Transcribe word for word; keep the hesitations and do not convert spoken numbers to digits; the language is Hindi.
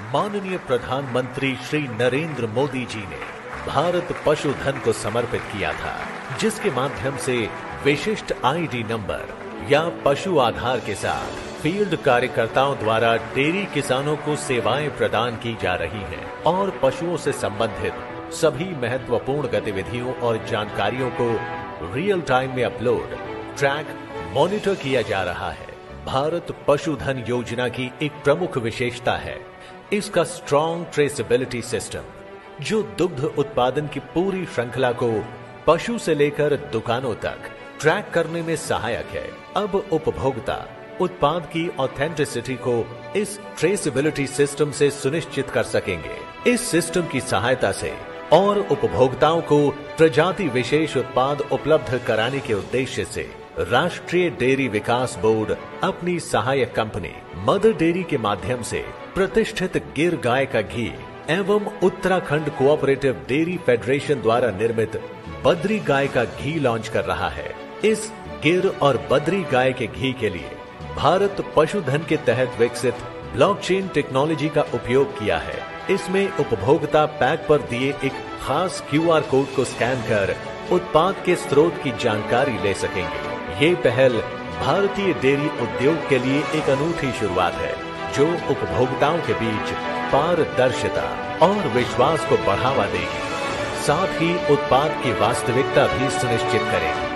माननीय प्रधानमंत्री श्री नरेंद्र मोदी जी ने भारत पशुधन को समर्पित किया था, जिसके माध्यम से विशिष्ट आईडी नंबर या पशु आधार के साथ फील्ड कार्यकर्ताओं द्वारा डेयरी किसानों को सेवाएं प्रदान की जा रही हैं और पशुओं से संबंधित सभी महत्वपूर्ण गतिविधियों और जानकारियों को रियल टाइम में अपलोड, ट्रैक, मॉनिटर किया जा रहा है। भारत पशुधन योजना की एक प्रमुख विशेषता है इसका स्ट्रॉन्ग ट्रेसेबिलिटी सिस्टम, जो दुग्ध उत्पादन की पूरी श्रृंखला को पशु से लेकर दुकानों तक ट्रैक करने में सहायक है। अब उपभोक्ता उत्पाद की ऑथेंटिसिटी को इस ट्रेसेबिलिटी सिस्टम से सुनिश्चित कर सकेंगे। इस सिस्टम की सहायता से और उपभोक्ताओं को प्रजाति विशेष उत्पाद उपलब्ध कराने के उद्देश्य से राष्ट्रीय डेयरी विकास बोर्ड अपनी सहायक कंपनी मदर डेयरी के माध्यम से प्रतिष्ठित गिर गाय का घी एवं उत्तराखंड कोऑपरेटिव डेयरी फेडरेशन द्वारा निर्मित बद्री गाय का घी लॉन्च कर रहा है। इस गिर और बद्री गाय के घी के लिए भारत पशुधन के तहत विकसित ब्लॉकचेन टेक्नोलॉजी का उपयोग किया है। इसमें उपभोक्ता पैक पर दिए एक खास क्यूआर कोड को स्कैन कर उत्पाद के स्रोत की जानकारी ले सकेंगे। ये पहल भारतीय डेयरी उद्योग के लिए एक अनूठी शुरुआत है, जो उपभोक्ताओं के बीच पारदर्शिता और विश्वास को बढ़ावा देगी, साथ ही उत्पाद की वास्तविकता भी सुनिश्चित करेगी।